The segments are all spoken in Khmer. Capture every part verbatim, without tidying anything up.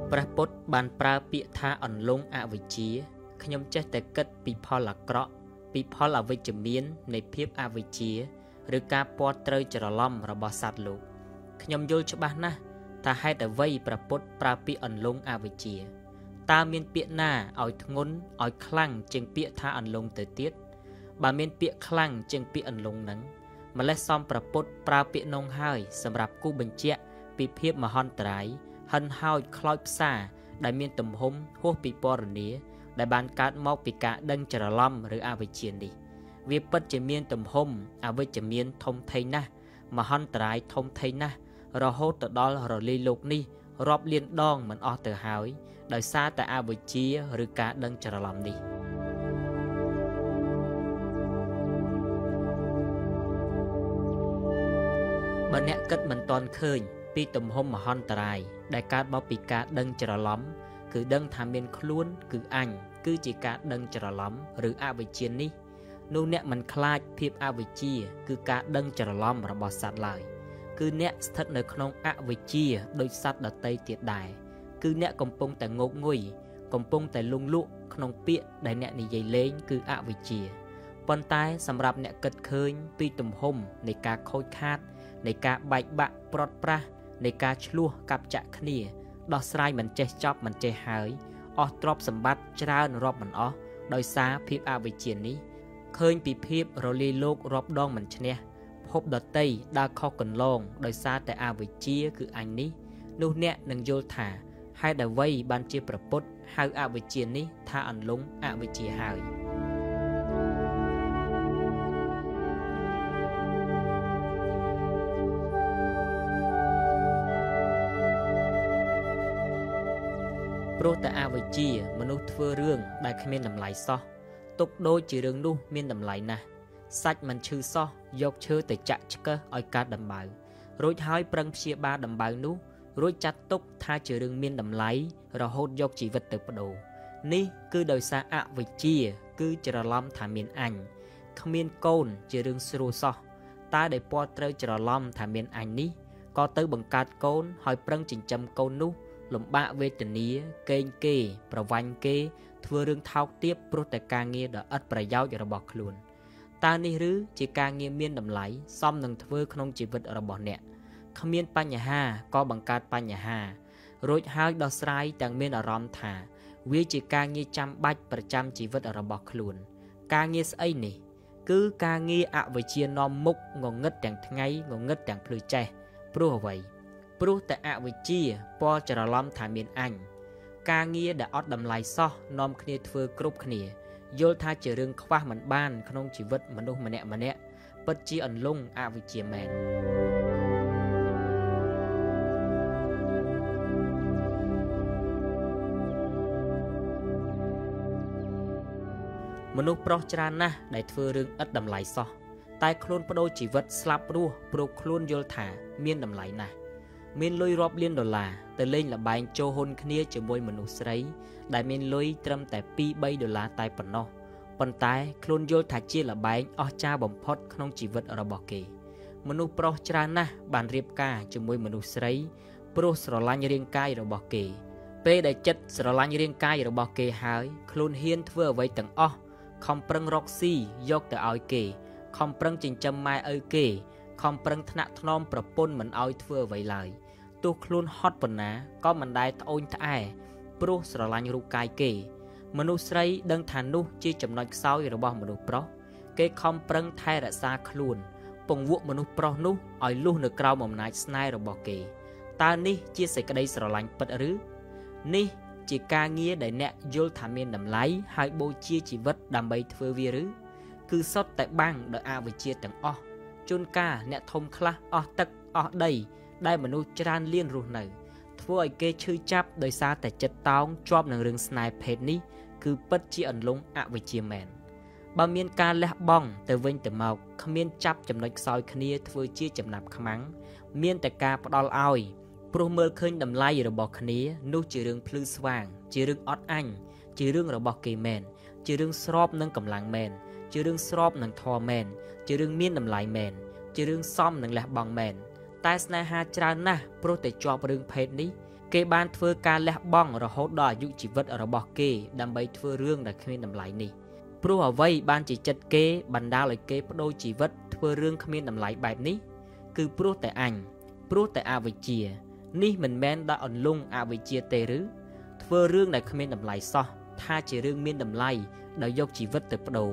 ព្រះពុទ្ធបានប្រើពាក្យថាអន្លង់អវិជ្ជាខ្ញុំចេះតែគិតពីផលអាក្រក់ពីផលអវិជ្ជមាននៃភាពអវិជ្ជាឬការពាត់ត្រូវច្រឡំរបស់សត្វលោកខ្ញុំយល់ច្បាស់ណាស់ថាហេតុអ្វីព្រះពុទ្ធប្រើពាក្យអន្លង់អវិជ្ជាតើមានពាក្យណាឲ្យធ្ងន់ឲ្យខ្លាំងជាងពាក្យថាអន្លង់ទៅទៀតបើមានពាក្យខ្លាំងជាងពាក្យអន្លង់ហ្នឹងម្លេះសំព្រះពុទ្ធប្រើពាក្យនោះហើយសម្រាប់គូបញ្ជាក់ពីភាពមហន្តរាយហិនហោចខ្លោចផ្សាដែលមានទំហំហួសពីពរនាដែលបានកើតមកពីការដឹងច្រឡំឬអវិជ្ជានេះវាពិតជាមានទំហំអវិជ្ជមានធំធេងណាស់មហន្តរាយធំធេងណាស់រហូតទៅដល់រលាយលោកនេះរាប់លានដងមិនអស់ទៅហើយដោយសារតែអវិជ្ជាឬការដឹងច្រឡំនេះបើអ្នកគិតមិនទាន់ឃើញពីទំហំមហន្តរាយដែលកើតមកពីការដឹងច្រឡំគឺដឹងថាមានខ្លួនគឺអញគឺជាការដឹងច្រឡំឬអវិជ្ជានេះនោះអ្នកមិនខ្លាចភាពអវិជ្ជាគឺការដឹងច្រឡំរបស់សត្វឡើយគឺអ្នកស្ថិតនៅក្នុងអវិជ្ជាដោយសត្វដតីទៀតដែរគឺអ្នកកំពុងតែងោកងុយកំពុងតែលង់លក់ក្នុងពាក្យដែលអ្នកនិយាយលេងគឺអវិជ្ជាប៉ុន្តែសម្រាប់អ្នកគិតឃើញពីទំហំនៃការខូចខាតនៃការបែកបាក់ព្រាត់ប្រាសនៃការឆ្លោះកាប់ចាក់គ្នាដោះស្រាយមិនចេះចប់មិនចេះហើយអស់ទ្រព្យសម្បត្តិច្រើនរាប់មិនអស់ដោយសារភាពអវិជ្ជានេះឃើញពីភាពរលាយលោករាប់ដងមិនឈ្នះភពដតីដើរខុសកន្លងដោយសារតែអវិជ្ជាគឺអញនេះនោះអ្នកនឹងយល់ថាហេតុអ្វីបានជាព្រះពុទ្ធហៅអវិជ្ជានេះថាអន្លង់អវិជ្ជាហើយព្រោះតែអវិជ្ជាមនុស្សធ្វើរឿងដែលគ្មានតម្លៃសោះទុកដូចជារឿងនោះមានតម្លៃណាស់សាច់មិនឈឺសោះយកឈើទៅចាក់ឆ្កឹះឲ្យកាត់ដំបៅរួចហើយប្រឹងព្យាបាលដំបៅនោះរួចចាត់ទុកថាជារឿងមានតម្លៃរហូតយកជីវិតទៅប្ដូរនេះគឺដោយសារអវិជ្ជាគឺច្រឡំថាមានអញគ្មានកូនជារឿងស្រួលសោះតែដែលពាល់ត្រូវច្រឡំថាមានអញនេះក៏ទៅបង្កើតកូនហើយប្រឹងចិញ្ចឹមកូននោះលំបាកវេទនាកេងគេប្រវាញ់គេធ្វើរឿងថោកទាបព្រោះតែការងារដ៏ឥតប្រយោជន៍របស់ខ្លួនតើនេះឬជាការងារមានតម្លៃសមនឹងធ្វើក្នុងជីវិតរបស់អ្នកគ្មានបញ្ហាក៏បង្កើតបញ្ហារួចហើយដោះស្រាយទាំងមានអារម្មណ៍ថាវាជាការងារចាំបាច់ប្រចាំជីវិតរបស់ខ្លួនការងារស្អីនេះគឺការងារអវិជ្ជានាំមុខងងឹតទាំងថ្ងៃងងឹតទាំងភ្លឺចេះព្រោះអ្វីព្រោះតែអវិជ្ជាពណ៌ច្រឡំថាមានអញការងារដែលអត់តម្លៃសោះនាំគ្នាធ្វើគ្រប់គ្នាយល់ថាជារឿងខ្វះមិនបានក្នុងជីវិតមនុស្សម្នាក់ម្នាក់ពិតជាអន្លង់អវិជ្ជាមែនមនុស្សប្រុសច្រើនណាស់ដែលធ្វើរឿងឥតតម្លៃសោះតែខ្លួនបដូរជីវិតស្លាប់រស់ព្រោះខ្លួនយល់ថាមានតម្លៃណាស់មានលុយរាប់លានដុល្លារទៅលេងល្បែងចូលហ៊ុនគ្នាជាមួយមនុស្សស្រីដែលមានលុយត្រឹមតែពីរបីដុល្លារតែប៉ុណ្ណោះប៉ុន្តែខ្លួនយល់ថាជាល្បែងអស្ចារ្យបំផុតក្នុងជីវិតរបស់គេមនុស្សប្រុសច្រើនណាស់បានរៀបការជាមួយមនុស្សស្រីព្រោះស្រឡាញ់រាងកាយរបស់គេពេលដែលចិត្តស្រឡាញ់រាងកាយរបស់គេហើយខ្លួនហ៊ានធ្វើអ្វីទាំងអស់ខំប្រឹងរកស៊ីយកទៅឲ្យគេខំប្រឹងចិញ្ចឹមម៉ែឪគេខំប្រឹងថ្នាក់ថ្នមប្រពន្ធមិនឲ្យធ្វើអ្វីឡើយទោះខ្លួនហត់ប៉ុណ្ណាក៏មិនដែលត្អូញត្អែព្រោះស្រឡាញ់រូបកាយគេមនុស្សស្រីដឹងថានោះជាចំណុចខ្សោយរបស់មនុស្សប្រុសគេខំប្រឹងថែរក្សាខ្លួនពង្វក់មនុស្សប្រុសនោះឲ្យលុះនៅក្រោមអំណាចស្នេហ៍របស់គេតើនេះជាសេចក្តីស្រឡាញ់ពិតឬនេះជាការងារដែលអ្នកយល់ថាមានតម្លៃហើយបូជាជីវិតដើម្បីធ្វើវាឬគឺសុទ្ធតែបាំងដោយអវិជ្ជាទាំងអស់ជួនកាលអ្នកធំខ្លះអស់ទឹកអស់ដីដែលមនុស្សច្រើនលានរស់នៅធ្វើឲ្យគេឈឺចាប់ដោយសារតែចិត្តតោងជាប់នឹងរឿងស្នេហ៍ភេទនេះគឺពិតជាអន្លង់អវិជ្ជាមែនបើមានការលះបង់ទៅវិញទៅមកគ្មានចាប់ចំណុចខ្សោយគ្នាធ្វើជាចំណាប់ខ្មាំងមានតែការផ្ដល់ឲ្យព្រោះមើលឃើញតម្លៃរបស់គ្នានោះជារឿងភ្លឺស្វាងជារឿងអត់អញជារឿងរបស់គេមែនជារឿងស្របនឹងកម្លាំងមែនជារឿងស្របនឹងធម៌មែនជារឿងមានតម្លៃមែនជារឿងសមនឹងលះបង់មែនតែស្នេហាច្រើនណាស់ព្រោះតែជាប់រឿងភេទនេះគេបានធ្វើការលះបង់រហូតដល់អាយុជីវិតរបស់គេដើម្បីធ្វើរឿងដែលគ្មានតម្លៃនេះព្រោះអ្វីបានជាចិត្តគេបណ្ដាលឲ្យគេបដូរជីវិតធ្វើរឿងគ្មានតម្លៃបែបនេះគឺព្រោះតែអញព្រោះតែអវិជ្ជានេះមិនមែនដល់អន្លង់អវិជ្ជាទេឬធ្វើរឿងដែលគ្មានតម្លៃសោះថាជារឿងមានតម្លៃដោយយកជីវិតទៅបដូរ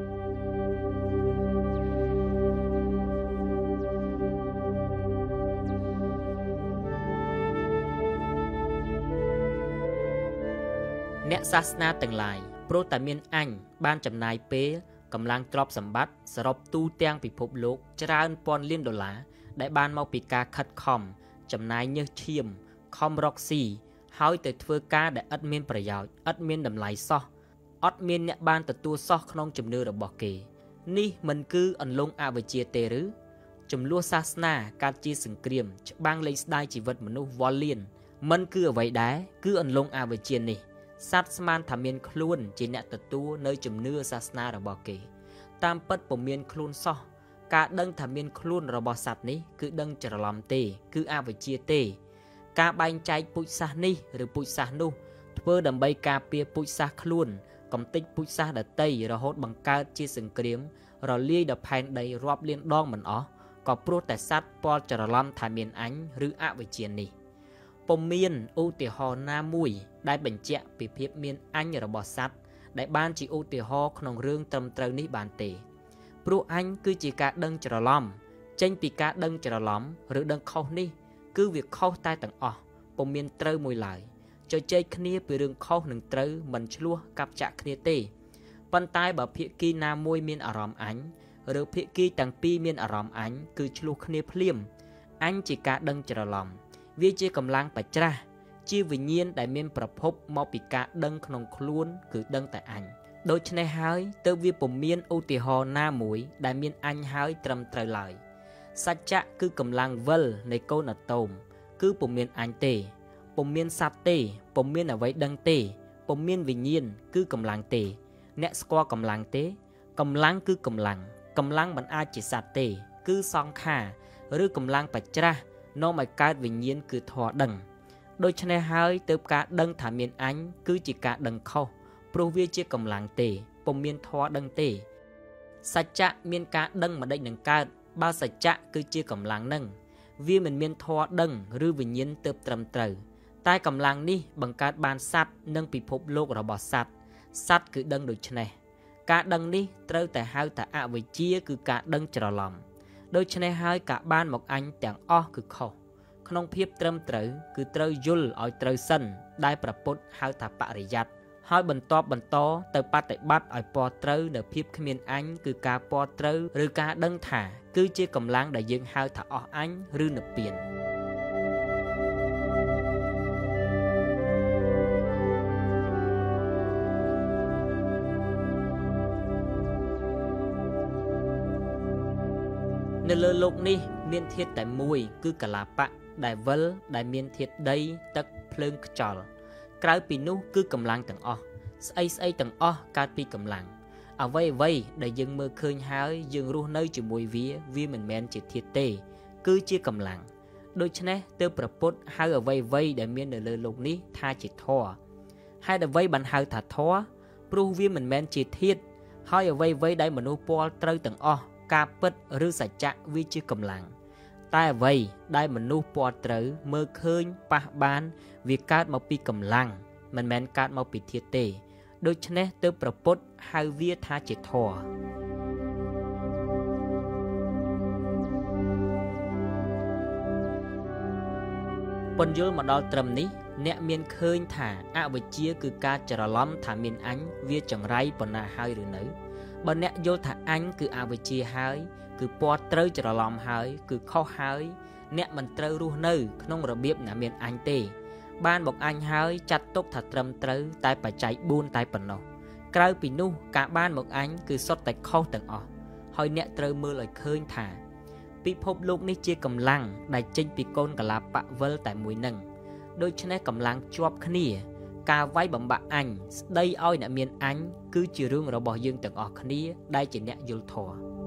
អ្នកសាសនាទាំងឡាយព្រោះតែមានអញបានចំណាយពេលកម្លាំងទ្រព្យសម្បត្តិសរុបទូទាំងពិភពលោកច្រើនពាន់លានដុល្លារដែលបានមកពីការខិតខំចំណាយញើសឈាមខំរកស៊ីហើយទៅធ្វើការដែលឥតមានប្រយោជន៍ឥតមានតម្លៃសោះអត់មានអ្នកបានទទួលសោះក្នុងជំនឿរបស់គេនេះមិនគឺអន្លង់អវិជ្ជាទេឬចំនួនសាសនាកើតជាសង្គ្រាមច្បាំងលេងស្ដាយជីវិតមនុស្សវល់លៀនមិនគឺអ្វីដែរគឺអន្លង់អវិជ្ជានេះសត្វស្មានថាមានខ្លួនជាអ្នកទទួលនៅជំនឿសាសនារបស់គេតាមពិតពុំមានខ្លួនសោះការដឹងថាមានខ្លួនរបស់សត្វនេះគឺដឹងច្រឡំទេគឺអវិជ្ជាទេការបែងចែកពូជសាសន៍នេះឬពូជសាសន៍នោះធ្វើដើម្បីការពារពូជសាសន៍ខ្លួនកំទេចពូជសាសន៍ដតីរហូតបង្កើតជាសង្គ្រាមរលាយដល់ផែនដីរាប់លានដងមិនអស់ក៏ព្រោះតែសត្វពាល់ច្រឡំថាមានអញឬអវិជ្ជានេះពុំមានឧទាហរណ៍ណាមួយដែលបញ្ជាក់ពីភាពមានអញរបស់សត្វដែលបានជាឧទាហរណ៍ក្នុងរឿងត្រឹមត្រូវនេះបានទេព្រោះអញគឺជាការដឹងច្រឡំចេញពីការដឹងច្រឡំឬដឹងខុសនេះគឺវាខុសតែទាំងអស់ពុំមានត្រូវមួយឡើយជជែកគ្នាពីរឿងខុសនិងត្រូវមិនឆ្លោះកាប់ចាក់គ្នាទេប៉ុន្តែបើភាគីណាមួយមានអារម្មណ៍អញឬភាគីទាំងពីរមានអារម្មណ៍អញគឺឆ្លោះគ្នាភ្លាមអញជាការដឹងច្រឡំវាជាកម្លាំងបច្រាស់ជាវិញ្ញាណដែលមានប្រភពមកពីការដឹងក្នុងខ្លួនគឺដឹងតែអញដូច្នេះហើយទើបវាពុំមានឧទាហរណ៍ណាមួយដែលមានអញហើយត្រឹមត្រូវឡើយសច្ចៈគឺកម្លាំងវិលនៃកូនអាតូមគឺពុំមានអញទេពុំមានសត្វទេពុំមានអ្វីដឹងទេពុំមានវិញ្ញាណគឺកម្លាំងទេអ្នកស្គាល់កម្លាំងទេកម្លាំងគឺកម្លាំងកម្លាំងមិនអាចជាសត្វទេគឺសង្ខារឬកម្លាំងបច្រាស់នាំឲ្យកើតវិញ្ញាណគឺធម៌ដឹងដូច្នេះហើយទើបការដឹងថាមានអញគឺជាការដឹងខុសព្រោះវាជាកម្លាំងទេពុំមានធម៌ដឹងទេសច្ចៈមានការដឹងមិនដេចនឹងកើតបើសច្ចៈគឺជាកម្លាំងនឹងវាមិនមានធម៌ដឹងឬវិញ្ញាណទើបត្រឹមត្រូវតែកម្លាំងនេះបង្កើតបានសត្វនិងពិភពលោករបស់សត្វសត្វគឺដឹងដូច្នេះការដឹងនេះត្រូវតែហៅថាអវិជ្ជាគឺការដឹងច្រឡំដូច្នេះហើយការបានមកអញទាំងអស់គឺខុសក្នុងភាពត្រឹមត្រូវគឺត្រូវយល់ឲ្យត្រូវសិនដែលប្រពុតហៅថាបរិយ័តហើយបន្ទាប់បន្តទៅបប្រតិបត្តិឲ្យពណ៌ត្រូវនៅភាពគ្មានអញគឺការពណ៌ត្រូវឬការដឹងថាគឺជាកម្លាំងដែលយើងហៅថាអស់អញឬនិព្វាននៅលើโลกនេះមានធាតុតែមួយគឺកលាបៈដែលវិលដែលមានធាតុដីទឹកភ្លើងខ្យល់ក្រៅពីនោះគឺកម្លាំងទាំងអស់ស្អីស្អីទាំងអស់កើតពីកម្លាំងអ្វីអ្វីដែលយើងមើលឃើញហើយយើងរស់នៅជាមួយវាវាមិនមែនជាធាតុទេគឺជាកម្លាំងដូច្នេះទើបព្រះពុទ្ធហៅអ្វីអ្វីដែលមាននៅលើโลกនេះថាជាធម៌ហេតុអ្វីបានហៅថាធម៌ព្រោះវាមិនមែនជាធាតុហើយអ្វីអ្វីដែលមនុស្សពាល់ត្រូវទាំងអស់ការពិតឬសច្ចៈវាជាកម្លាំងតែអ្វីដែលមនុស្សពាល់ត្រូវមើលឃើញប៉ះបានវាកើតមកពីកម្លាំងមិនមែនកើតមកពីធាតុទេដូច្នេះទើបព្រះពុទ្ធហៅវាថាជាធម៌ពន្យល់មកដល់ត្រឹមនេះអ្នកមានឃើញថាអវិជ្ជាគឺការច្រឡំថាមានអញវាចង្រៃប៉ុណ្ណាហើយឬនៅបើអ្នកយល់ថាអញគឺអវិជ្ជាហើយគឺពណ៌ត្រូវច្រឡំហើយគឺខុសហើយអ្នកមិនត្រូវរស់នៅក្នុងរបៀបអ្នកមានអញទេបានមកអញហើយចាត់ទុកថាត្រឹមត្រូវតែបច្ច័យបួនតែប៉ុណ្ណោះក្រៅពីនោះការបានមកអញគឺសុទ្ធតែខុសទាំងអស់ហើយអ្នកត្រូវមើលឲ្យឃើញថាពិភពលោកនេះជាកម្លាំងដែលចេញពីកូនកលាបៈវិលតែមួយនឹងដូច្នេះកម្លាំងជាប់គ្នាការវាយបំបាក់អញស្ដីឲ្យអ្នកមានអញគឺជារឿងរបស់យើងទាំងអស់គ្នាដែលជាអ្នកយល់ធម៌